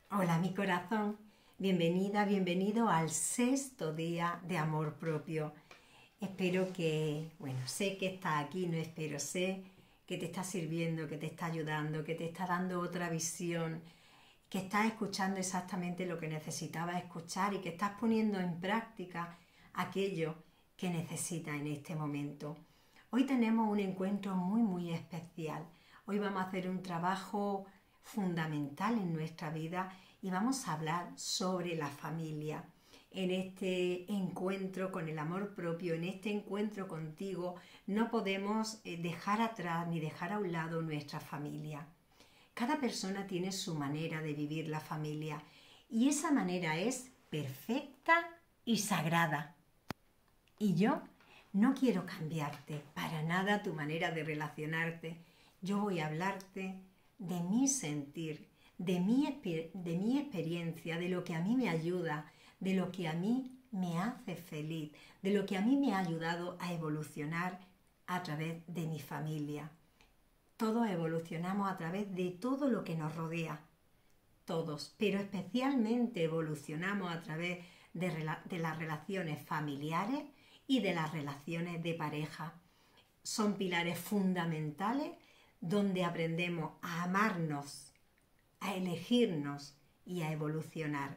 Hola mi corazón, bienvenida, bienvenido al 6.º día de amor propio. Espero que, sé que estás aquí, no espero, sé que te está sirviendo, que te está ayudando, que te está dando otra visión, que estás escuchando exactamente lo que necesitabas escuchar y que estás poniendo en práctica aquello que necesitas en este momento. Hoy tenemos un encuentro muy especial. Hoy vamos a hacer un trabajo fundamental en nuestra vida y vamos a hablar sobre la familia. En este encuentro con el amor propio, en este encuentro contigo, no podemos dejar atrás ni dejar a un lado nuestra familia. Cada persona tiene su manera de vivir la familia y esa manera es perfecta y sagrada. Y yo no quiero cambiarte para nada tu manera de relacionarte. Yo voy a hablarte de mi sentir, de mi experiencia, de lo que a mí me ayuda, de lo que a mí me hace feliz, de lo que a mí me ha ayudado a evolucionar a través de mi familia. Todos evolucionamos a través de todo lo que nos rodea, todos, pero especialmente evolucionamos a través de las relaciones familiares y de las relaciones de pareja. Son pilares fundamentales donde aprendemos a amarnos, a elegirnos y a evolucionar.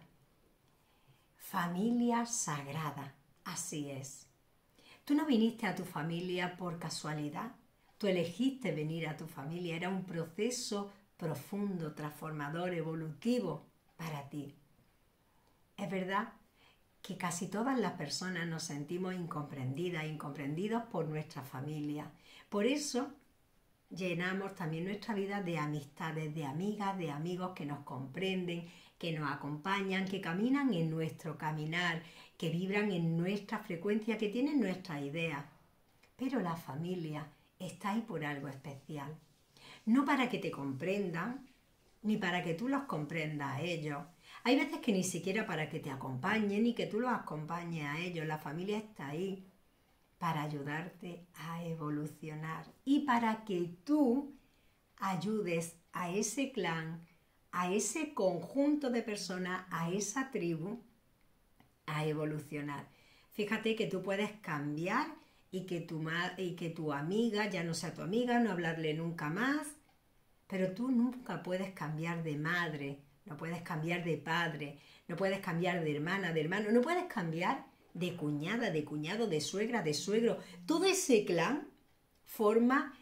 Familia sagrada, así es. Tú no viniste a tu familia por casualidad, tú elegiste venir a tu familia, era un proceso profundo, transformador, evolutivo para ti. Es verdad que casi todas las personas nos sentimos incomprendidas, incomprendidos por nuestra familia. Por eso llenamos también nuestra vida de amistades, de amigas, de amigos que nos comprenden, que nos acompañan, que caminan en nuestro caminar, que vibran en nuestra frecuencia, que tienen nuestras ideas. Pero la familia está ahí por algo especial. No para que te comprendan, ni para que tú los comprendas a ellos. Hay veces que ni siquiera para que te acompañen ni que tú los acompañes a ellos. La familia está ahí para ayudarte a evolucionar y para que tú ayudes a ese clan, a ese conjunto de personas, a esa tribu a evolucionar. Fíjate que tú puedes cambiar y que tu amiga ya no sea tu amiga, no hablarle nunca más, pero tú nunca puedes cambiar de madre, no puedes cambiar de padre, no puedes cambiar de hermana, de hermano, no puedes cambiar de cuñada, de cuñado, de suegra, de suegro. Todo ese clan forma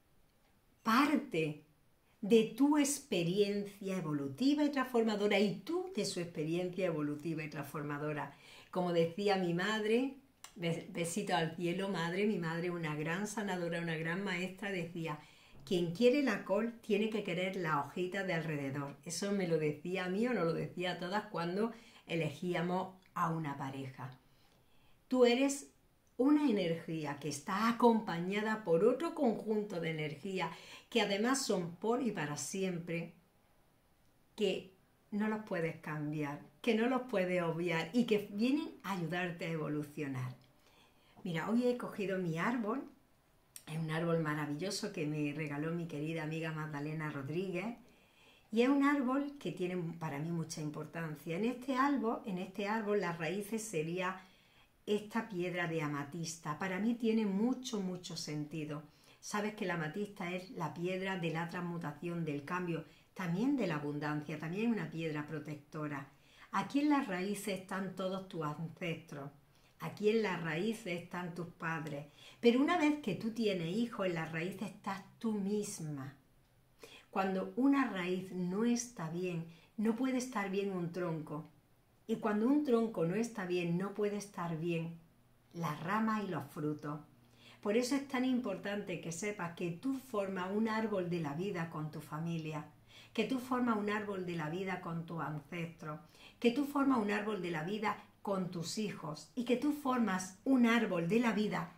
parte de tu experiencia evolutiva y transformadora y tú de su experiencia evolutiva y transformadora. Como decía mi madre, besito al cielo, madre, mi madre, una gran sanadora, una gran maestra, decía: quien quiere la col tiene que querer la hojita de alrededor. Eso me lo decía a mí o nos lo decía a todas cuando elegíamos a una pareja. Tú eres una energía que está acompañada por otro conjunto de energías que además son por y para siempre, que no los puedes cambiar, que no los puedes obviar y que vienen a ayudarte a evolucionar. Mira, hoy he cogido mi árbol. Es un árbol maravilloso que me regaló mi querida amiga Magdalena Rodríguez y es un árbol que tiene para mí mucha importancia. En este árbol las raíces sería esta piedra de amatista. Para mí tiene mucho sentido. Sabes que la amatista es la piedra de la transmutación, del cambio, también de la abundancia, también es una piedra protectora. Aquí en las raíces están todos tus ancestros. Aquí en las raíces están tus padres. Pero una vez que tú tienes hijos, en las raíces estás tú misma. Cuando una raíz no está bien, no puede estar bien un tronco. Y cuando un tronco no está bien, no puede estar bien las ramas y los frutos. Por eso es tan importante que sepas que tú formas un árbol de la vida con tu familia, que tú formas un árbol de la vida con tus ancestros, que tú formas un árbol de la vida con tus hijos y que tú formas un árbol de la vida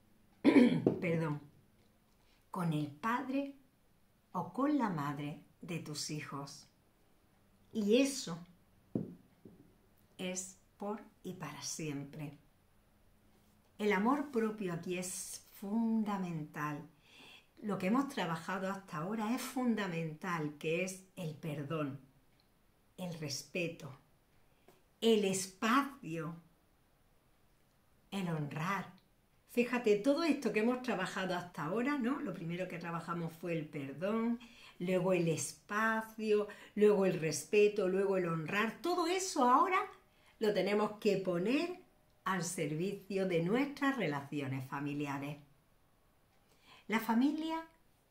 con el padre o con la madre de tus hijos. Y eso es por y para siempre. El amor propio aquí es fundamental. Lo que hemos trabajado hasta ahora es fundamental, que es el perdón. el respeto, el espacio, el honrar. Fíjate, todo esto que hemos trabajado hasta ahora, ¿no? Lo primero que trabajamos fue el perdón, luego el espacio, luego el respeto, luego el honrar. Todo eso ahora lo tenemos que poner al servicio de nuestras relaciones familiares. La familia,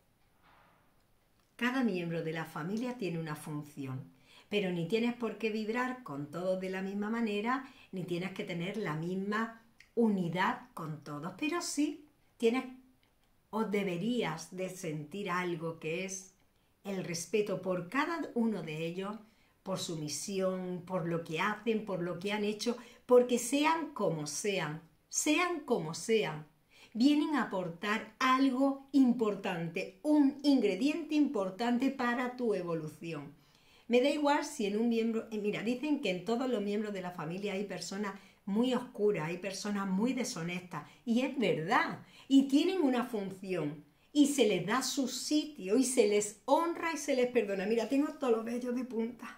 cada miembro de la familia tiene una función, pero ni tienes por qué vibrar con todos de la misma manera, ni tienes que tener la misma unidad con todos, pero sí tienes o deberías de sentir algo que es el respeto por cada uno de ellos, por su misión, por lo que hacen, por lo que han hecho, porque sean como sean, vienen a aportar algo importante, un ingrediente importante para tu evolución. Me da igual si en un miembro, mira, dicen que en todos los miembros de la familia hay personas muy oscuras, hay personas muy deshonestas, y es verdad, y tienen una función, y se les da su sitio, y se les honra y se les perdona. Mira, tengo todos los vellos de punta,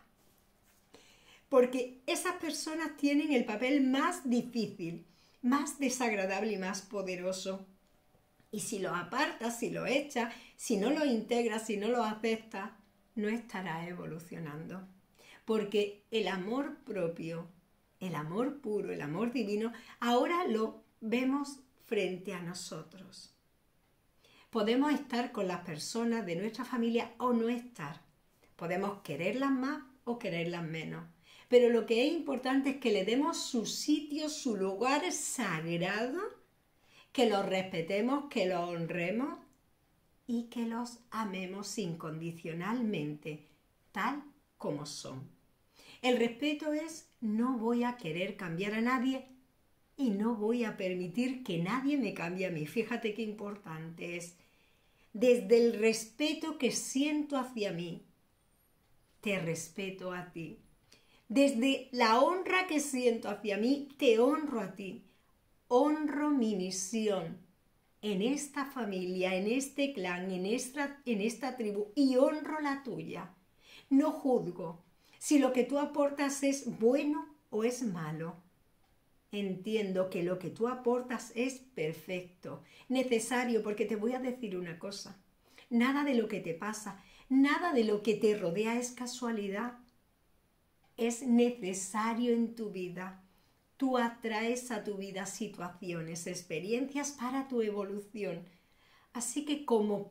porque esas personas tienen el papel más difícil, más desagradable y más poderoso, y si lo apartas, si lo echas, si no lo integras, si no lo aceptas, no estarás evolucionando, porque el amor propio, el amor puro, el amor divino, ahora lo vemos frente a nosotros. Podemos estar con las personas de nuestra familia o no estar. Podemos quererlas más o quererlas menos. Pero lo que es importante es que le demos su sitio, su lugar sagrado, que los respetemos, que los honremos y que los amemos incondicionalmente, tal como son. El respeto es: no voy a querer cambiar a nadie y no voy a permitir que nadie me cambie a mí. Fíjate qué importante es. Desde el respeto que siento hacia mí, te respeto a ti. Desde la honra que siento hacia mí, te honro a ti. Honro mi misión en esta familia, en este clan, en esta tribu, y honro la tuya. No juzgo si lo que tú aportas es bueno o es malo. Entiendo que lo que tú aportas es perfecto, necesario, porque te voy a decir una cosa. Nada de lo que te pasa, nada de lo que te rodea es casualidad. Es necesario en tu vida. Tú atraes a tu vida situaciones, experiencias para tu evolución. Así que como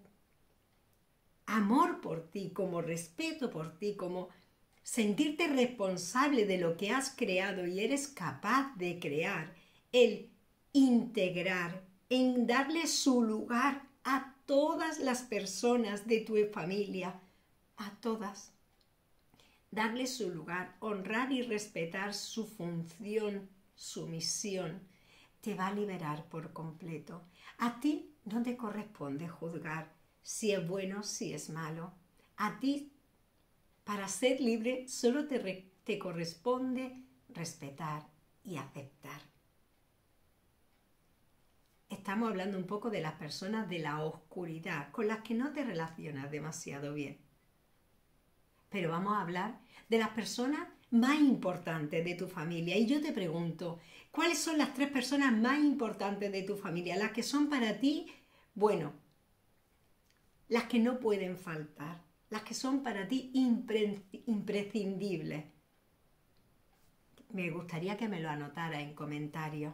amor por ti, como respeto por ti, como sentirte responsable de lo que has creado y eres capaz de crear, el integrar, en darle su lugar a todas las personas de tu familia, a todas. Darle su lugar, honrar y respetar su función, su misión, te va a liberar por completo. A ti no te corresponde juzgar si es bueno, si es malo. A ti, para ser libre, solo te corresponde respetar y aceptar. Estamos hablando un poco de las personas de la oscuridad, con las que no te relacionas demasiado bien. Pero vamos a hablar de las personas más importantes de tu familia. Y yo te pregunto, ¿cuáles son las 3 personas más importantes de tu familia? Las que son para ti, bueno, las que no pueden faltar, las que son para ti imprescindibles. Me gustaría que me lo anotara en comentarios.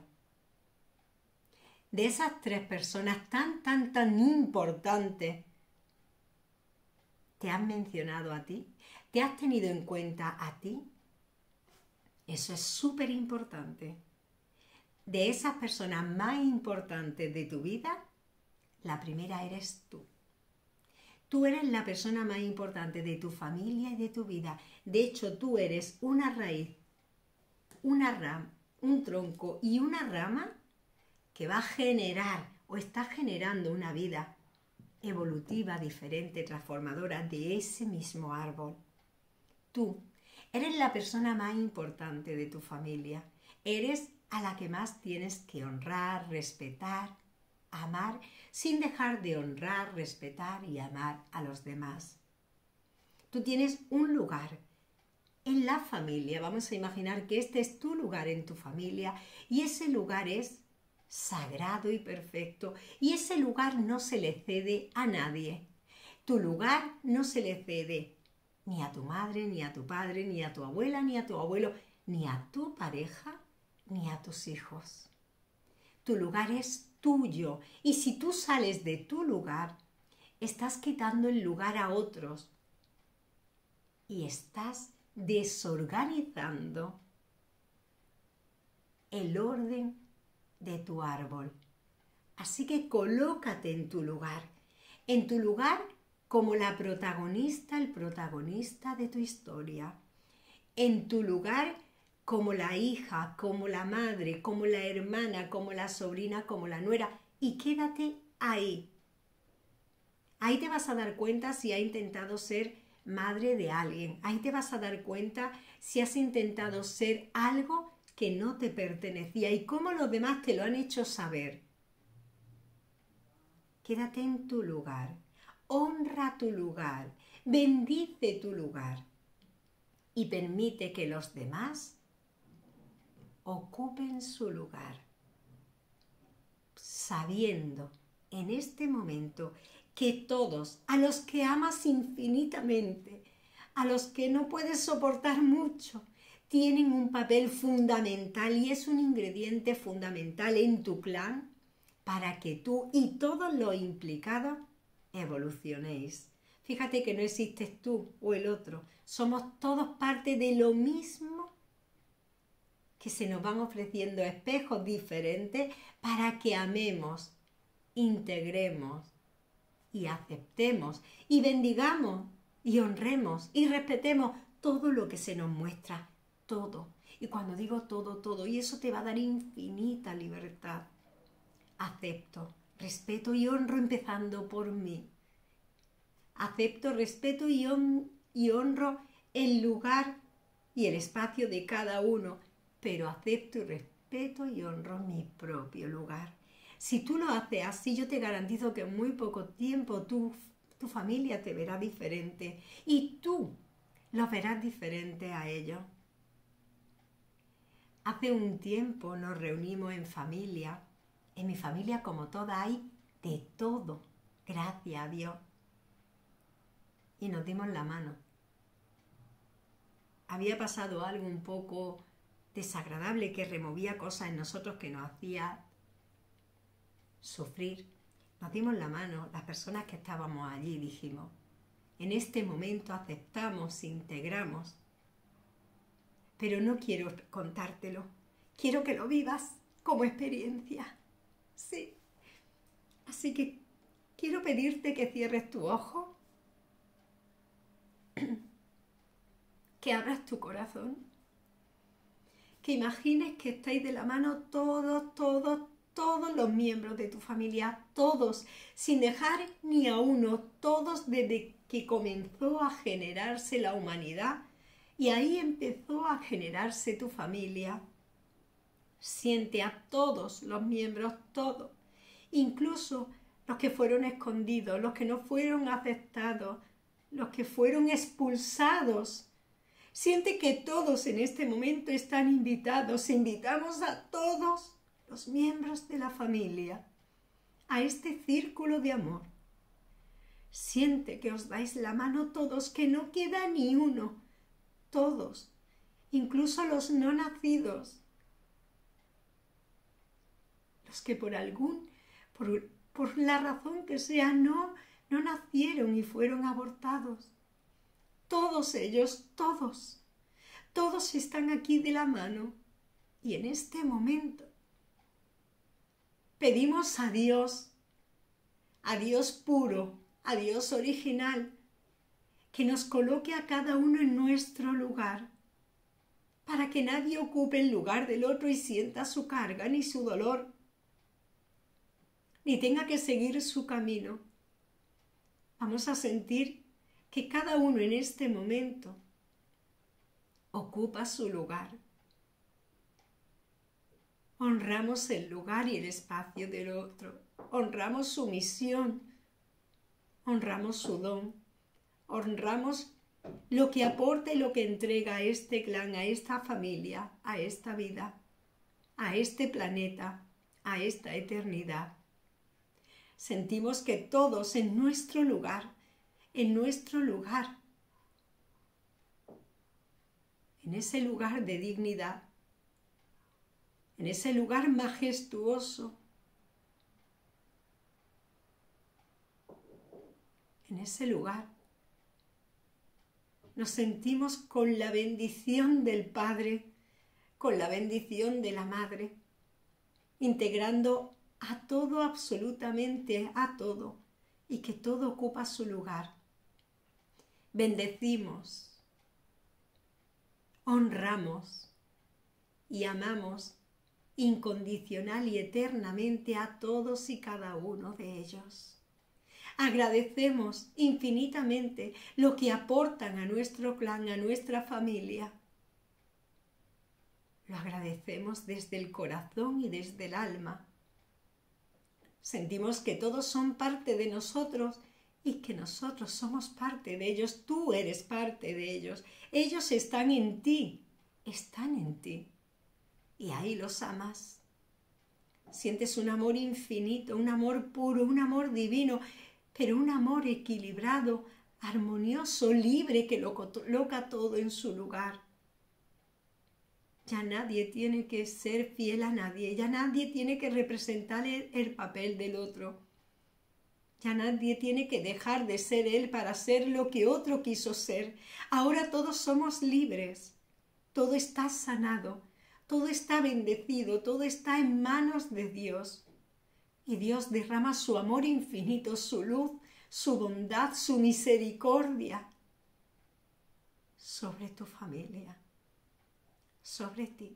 De esas 3 personas tan importantes, ¿te han mencionado a ti? ¿Te has tenido en cuenta a ti? Eso es súper importante. De esas personas más importantes de tu vida, la primera eres tú. Tú eres la persona más importante de tu familia y de tu vida. De hecho, tú eres una raíz, una rama, un tronco y una rama que va a generar o está generando una vida evolutiva, diferente, transformadora de ese mismo árbol. Tú eres la persona más importante de tu familia. Eres a la que más tienes que honrar, respetar, amar, sin dejar de honrar, respetar y amar a los demás. Tú tienes un lugar en la familia. Vamos a imaginar que este es tu lugar en tu familia y ese lugar es sagrado y perfecto y ese lugar no se le cede a nadie. Tu lugar no se le cede ni a tu madre, ni a tu padre, ni a tu abuela, ni a tu abuelo, ni a tu pareja, ni a tus hijos. Tu lugar es tuyo y si tú sales de tu lugar, estás quitando el lugar a otros y estás desorganizando el orden de tu árbol. Así que colócate en tu lugar como la protagonista, el protagonista de tu historia, en tu lugar como la hija, como la madre, como la hermana, como la sobrina, como la nuera, y quédate ahí. Ahí te vas a dar cuenta si has intentado ser madre de alguien. Ahí te vas a dar cuenta si has intentado ser algo que no te pertenecía y cómo los demás te lo han hecho saber. Quédate en tu lugar. Honra tu lugar. Bendice tu lugar. Y permite que los demás ocupen su lugar. Sabiendo en este momento que todos, a los que amas infinitamente, a los que no puedes soportar mucho, tienen un papel fundamental y es un ingrediente fundamental en tu clan para que tú y todos los implicados evolucionéis. Fíjate que no existes tú o el otro, somos todos parte de lo mismo, que se nos van ofreciendo espejos diferentes para que amemos, integremos y aceptemos y bendigamos y honremos y respetemos todo lo que se nos muestra, todo. Y cuando digo todo, todo, y eso te va a dar infinita libertad. Acepto, respeto y honro empezando por mí. Acepto, respeto y honro el lugar y el espacio de cada uno, pero acepto y respeto y honro mi propio lugar. Si tú lo haces así, yo te garantizo que en muy poco tiempo tu familia te verá diferente y tú los verás diferente a ellos. Hace un tiempo nos reunimos en familia. En mi familia, como toda, hay de todo, gracias a Dios. Y nos dimos la mano. Había pasado algo un poco desagradable que removía cosas en nosotros que nos hacía sufrir. Nos dimos la mano, las personas que estábamos allí, dijimos, en este momento aceptamos, integramos, pero no quiero contártelo, quiero que lo vivas como experiencia. Sí. Así que quiero pedirte que cierres tu ojo, que abras tu corazón, que imagines que estáis de la mano todos los miembros de tu familia, todos, sin dejar ni a uno, todos desde que comenzó a generarse la humanidad y ahí empezó a generarse tu familia. Siente a todos los miembros, todos, incluso los que fueron escondidos, los que no fueron aceptados, los que fueron expulsados. Siente que todos en este momento están invitados. Invitamos a todos los miembros de la familia a este círculo de amor. Siente que os dais la mano todos, que no queda ni uno. Todos, incluso los no nacidos. Los que por la razón que sea, no nacieron y fueron abortados. Todos ellos, todos están aquí de la mano. Y en este momento pedimos a Dios puro, a Dios original, que nos coloque a cada uno en nuestro lugar, para que nadie ocupe el lugar del otro y sienta su carga ni su dolor, ni tenga que seguir su camino. Vamos a sentir que cada uno en este momento ocupa su lugar. Honramos el lugar y el espacio del otro. Honramos su misión. Honramos su don. Honramos lo que aporta y lo que entrega a este clan, a esta familia, a esta vida, a este planeta, a esta eternidad. Sentimos que todos en nuestro lugar, en ese lugar de dignidad, en ese lugar majestuoso, en ese lugar, nos sentimos con la bendición del Padre, con la bendición de la Madre, integrando a todo, absolutamente a todo, y que todo ocupa su lugar. Bendecimos, honramos y amamos incondicional y eternamente a todos y cada uno de ellos. Agradecemos infinitamente lo que aportan a nuestro clan, a nuestra familia. Lo agradecemos desde el corazón y desde el alma. Sentimos que todos son parte de nosotros y que nosotros somos parte de ellos. Tú eres parte de ellos. Ellos están en ti. Y ahí los amas. Sientes un amor infinito, un amor puro, un amor divino, pero un amor equilibrado, armonioso, libre, que lo coloca todo en su lugar. Ya nadie tiene que ser fiel a nadie, ya nadie tiene que representar el papel del otro. Ya nadie tiene que dejar de ser él para ser lo que otro quiso ser. Ahora todos somos libres, todo está sanado, todo está bendecido, todo está en manos de Dios. Y Dios derrama su amor infinito, su luz, su bondad, su misericordia sobre tu familia, sobre ti,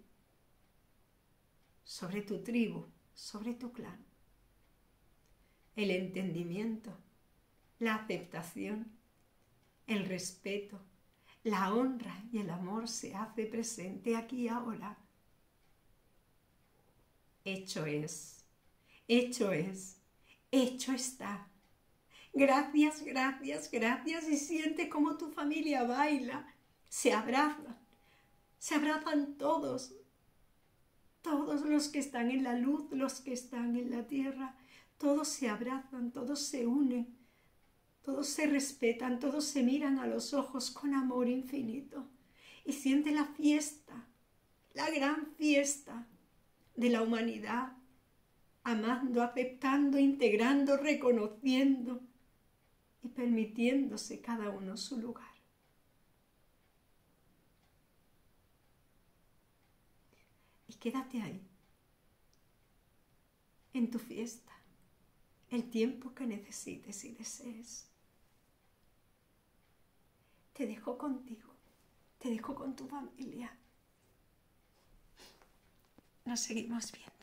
sobre tu tribu, sobre tu clan. El entendimiento, la aceptación, el respeto, la honra y el amor se hace presente aquí ahora. Hecho es, hecho es, hecho está. Gracias, gracias, gracias, y siente cómo tu familia baila, se abrazan todos los que están en la luz, los que están en la tierra, todos se abrazan, todos se unen, todos se respetan, todos se miran a los ojos con amor infinito y siente la fiesta, la gran fiesta de la humanidad, amando, aceptando, integrando, reconociendo y permitiéndose cada uno su lugar. Y quédate ahí, en tu fiesta, el tiempo que necesites y desees. Te dejo contigo, te dejo con tu familia. Nos seguimos viendo.